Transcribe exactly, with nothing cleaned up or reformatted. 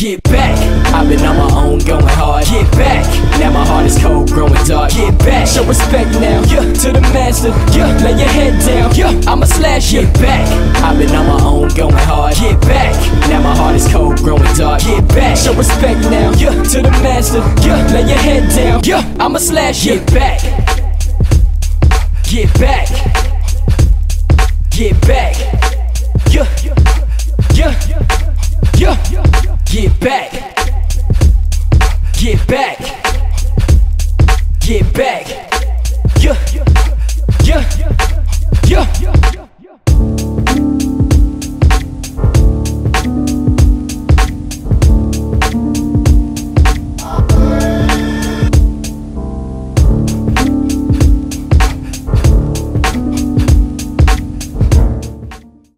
Get back, I've been on my own going hard. Get back, now my heart is cold, growing dark. Get back, show respect now, yeah, to the master. Yeah, lay your head down, yeah, I'ma slash you. Get back, I've been on my own going hard. Get back, now my heart is cold, growing dark. Get back, show respect now, yeah, to the master. Yeah, lay your head down, yeah, I'ma slash you. Get back, get back.